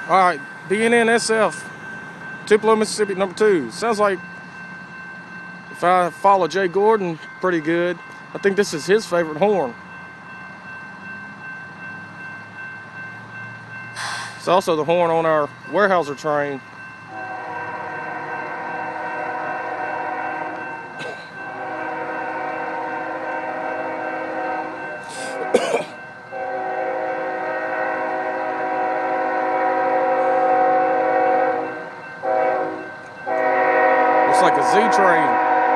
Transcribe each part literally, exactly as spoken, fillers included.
All right, B N N S F, Tupelo, Mississippi, number two. Sounds like, if I follow Jay Gordon pretty good, I think this is his favorite horn. It's also the horn on our Weyerhaeuser train. Looks like a Z train.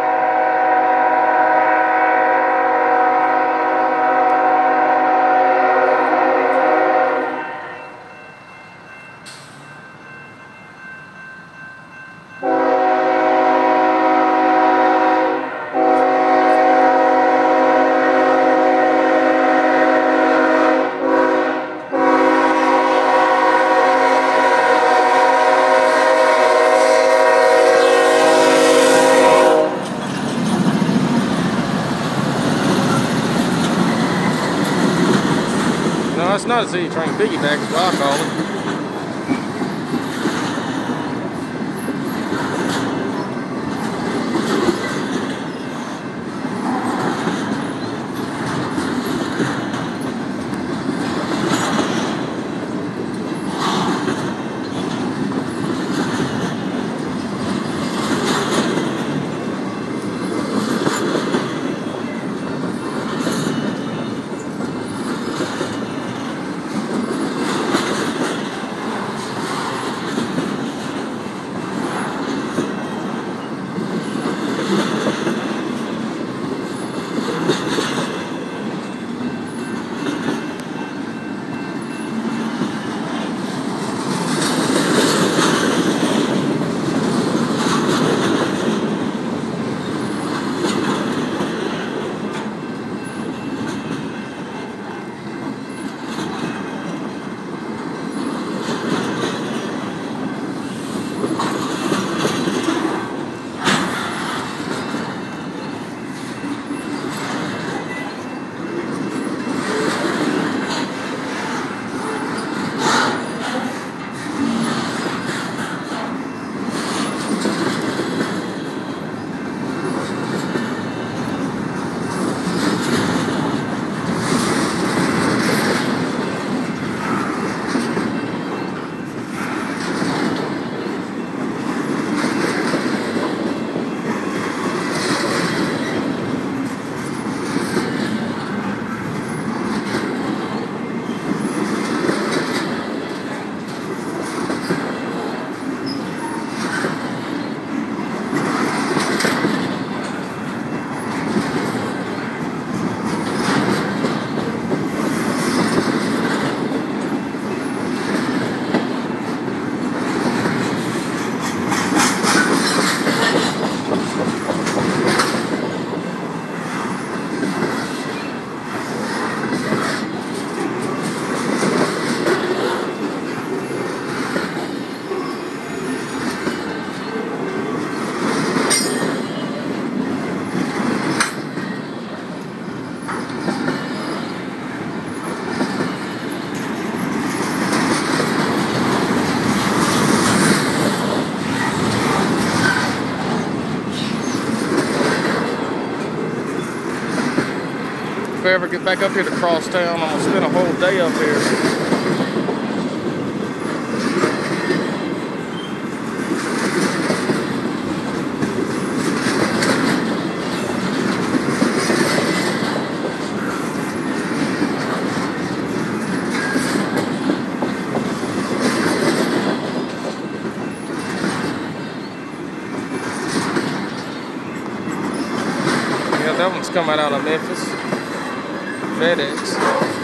No, it's not a Z train. Piggyback is what I call it. If I ever get back up here to Crosstown, I'm gonna spend a whole day up here. Yeah, that one's coming out of Memphis. FedEx.